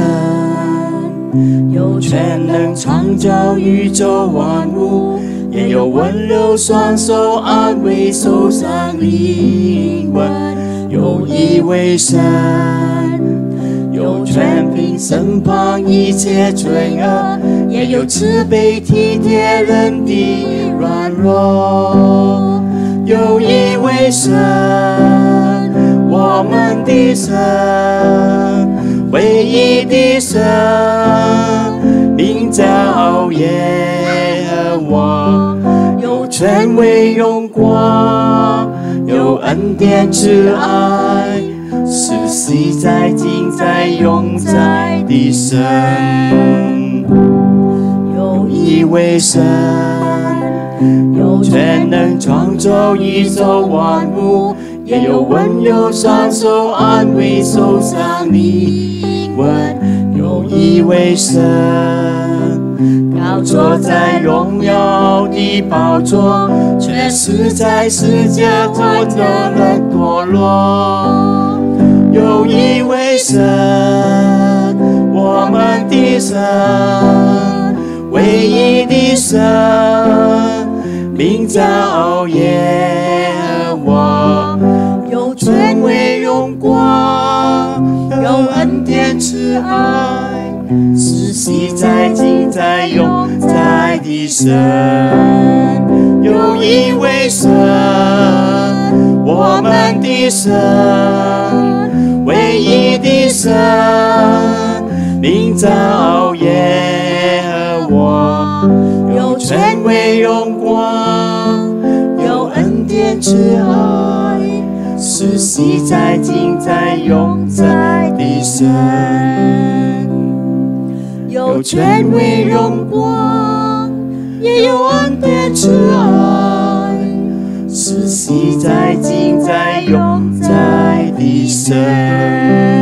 有全能创造宇宙万物，也有温柔双手安慰受伤灵魂。有一位神， 有权柄审判一切罪恶，也有慈悲体贴人的软弱。有一位神，我们的神，唯一的神，名叫耶和华。有权威荣光，有恩典慈爱，是昔在今在永在的神。有一位神，有权能创造宇宙万物，也有温柔双手安慰受伤的灵魂。有一位神，高坐在荣耀的宝座，却是在世界中的人堕落。有一位神，我们的神，唯一的神，名叫耶和华。有权威荣光，有恩典慈爱，是昔在今在永在的神。有一位神，我们的神，唯一的神，名叫耶和华。有权威荣光，有恩典慈爱，是昔在今在永在的神。有权威荣光，也有恩典慈爱，是昔在今在永在的神。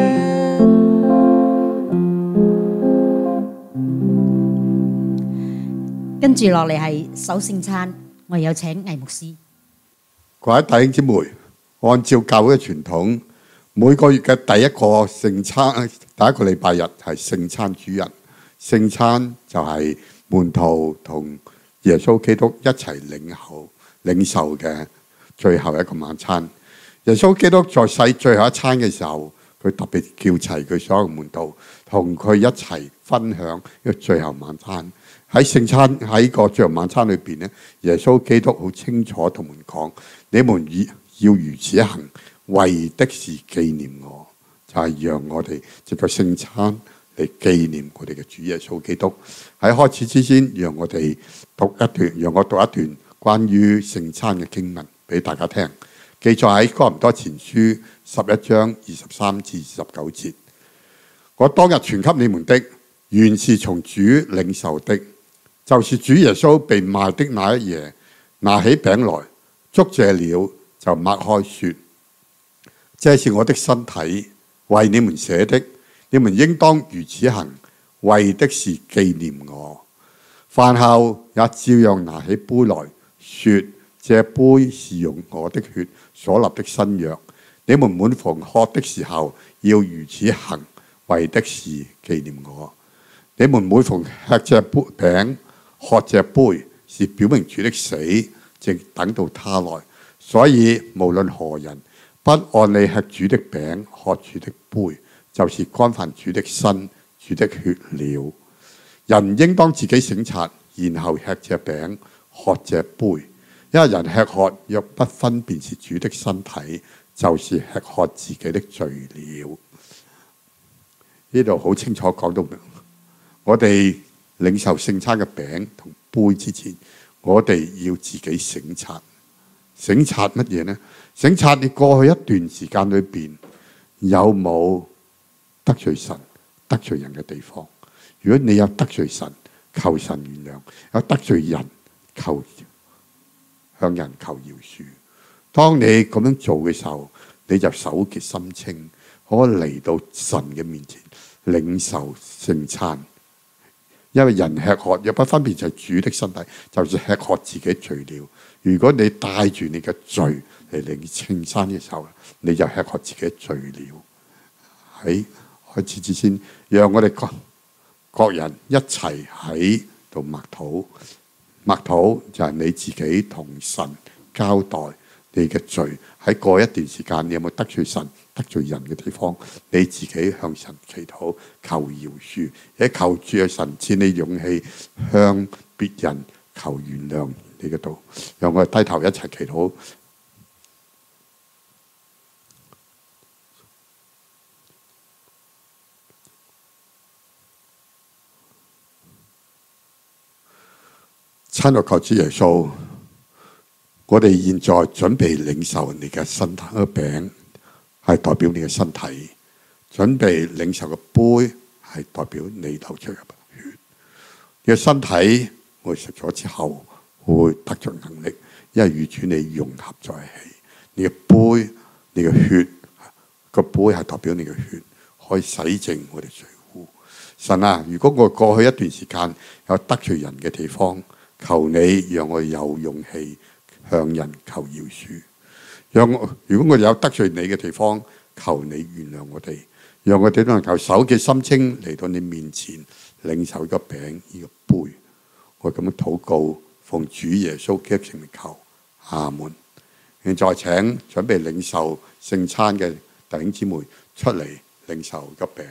跟住落嚟係守聖餐，我有請魏牧師。 各位弟兄姊妹，按照教會嘅傳統，每個月嘅第一個聖餐，第一個禮拜日係聖餐主日。聖餐就係門徒同耶穌基督一齊領受嘅最後一個晚餐。耶穌基督在世最後一餐嘅時候，佢特別叫齊佢所有門徒，同佢一齊分享呢個最後晚餐。喺聖餐喺個最後晚餐裏邊咧，耶穌基督好清楚同門講：你們要如此行，為的是紀念我。就係讓我哋藉個聖餐嚟紀念我哋嘅主耶穌基督。喺開始之前，讓我讀一段關於聖餐嘅經文俾大家聽，記載喺哥林多前書11章23至29節。我當日傳給你們的，原是從主領受的，就是主耶穌被賣的那一夜，拿起餅來，祝謝了，就擘開說：這是我的身體，為你們捨的，你們應當如此行，為的是紀念我。飯後也照樣拿起杯來說：這杯是用我的血所立的新約，你們每逢喝的時候要如此行，為的是紀念我。你們每逢吃這餅喝這杯，是表明主的死，正等到他來。所以無論何人不按理吃主的餅喝主的杯，就是干犯主的身主的血了。人應當自己省察，然後吃這餅喝這杯。因為人吃喝若不分辨是主的身體，就是吃喝自己的罪了。呢度好清楚講到明，我哋領受聖餐嘅餅同杯之前，我哋要自己省察。省察乜嘢呢？省察你過去一段時間裏邊有冇得罪神、得罪人嘅地方。如果你有得罪神，求神原諒；有得罪人，向人求饒恕。當你咁樣做嘅時候，你就手潔心清，可以嚟到神嘅面前領受聖餐。因為人吃喝若不分別就係主的身體，就是吃喝自己罪了。如果你帶住你嘅罪嚟領聖餐嘅時候，你就吃喝自己罪了。喺開始之前，讓我哋各人一齊喺度默禱。默禱就係你自己同神交代你嘅罪，喺過一段時間，你有冇得罪神、得罪人嘅地方？你自己向神祈禱，求饒恕，而求主嘅神賜你勇氣向別人求原諒你嘅道。讓我哋低頭一齊祈禱。親愛求主耶穌，我哋現在準備領受你嘅身體嘅餅，係代表你嘅身體；準備領受嘅杯，係代表你流出嘅血。你嘅身體我哋食咗之後會得着能力，因為與主你融合在一起。你嘅杯、你嘅血，個杯係代表你嘅血，可以洗淨我哋罪污。神啊，如果我過去一段時間有得罪人嘅地方，求你讓我有勇氣向人求饒恕。如果我有得罪你嘅地方，求你原諒我哋，讓我哋都能夠手潔心清嚟到你面前領受個餅呢個杯。我咁樣禱告，奉主耶穌基督聖名求，阿門。現在請準備領受聖餐嘅弟兄姊妹出嚟領受個餅。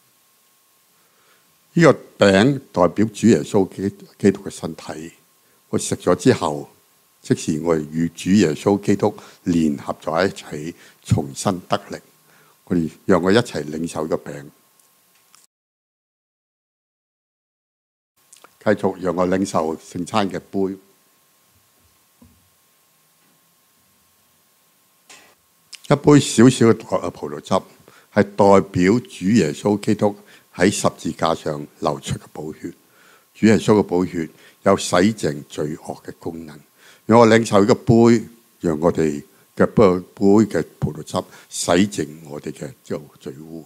呢個餅代表主耶穌基督嘅身體，我食咗之後，即時我哋與主耶穌基督聯合在一起，重新得力。我哋讓我一齊領受個餅，繼續讓我領受聖餐嘅杯。一杯少少嘅葡萄汁，係代表主耶穌基督喺十字架上流出嘅寶血。主耶穌嘅寶血有洗淨罪惡嘅功能。讓我領受呢個杯，讓我哋嘅杯嘅葡萄汁洗淨我哋嘅罪污。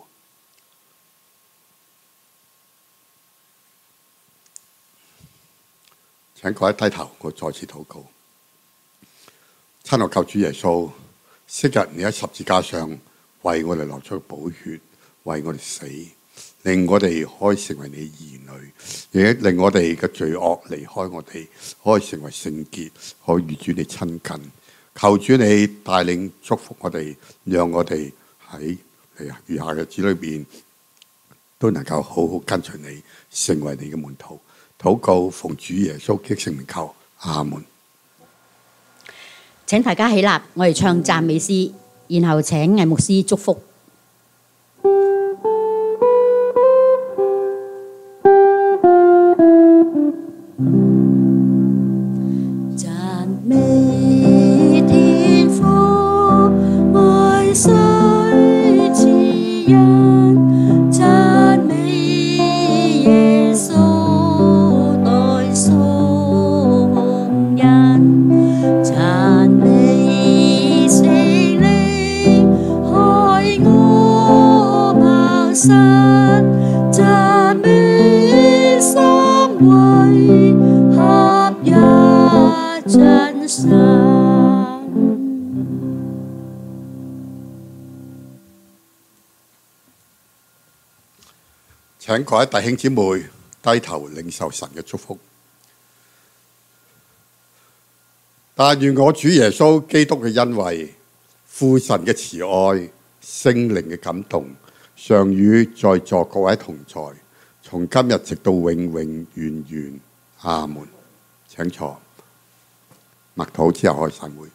請各位低頭，我再次禱告。親愛求主耶穌，昔日你喺十字架上為我哋流出寶血，為我哋死，令我哋可以成為你兒女，亦令我哋嘅罪惡離開我哋，可以成為聖潔，可以與主你親近。求主你帶領祝福我哋，讓我哋喺餘下嘅日子裏邊都能夠好好跟隨你，成為你嘅門徒。禱告奉主耶穌基督聖名求，阿門。 請大家起立，我哋唱讚美詩，然後請魏牧師祝福。讚美天父，愛世慈恩，讚美耶穌代贖人，讚美聖靈開我茅塞，讚美三位合一真神。 請各位弟兄姊妹低頭領受神嘅祝福。但願我主耶穌基督嘅恩惠、父神嘅慈愛、聖靈嘅感動，常與在座各位同在，從今日直到永永遠遠。阿門。請坐。默禱之後開散會。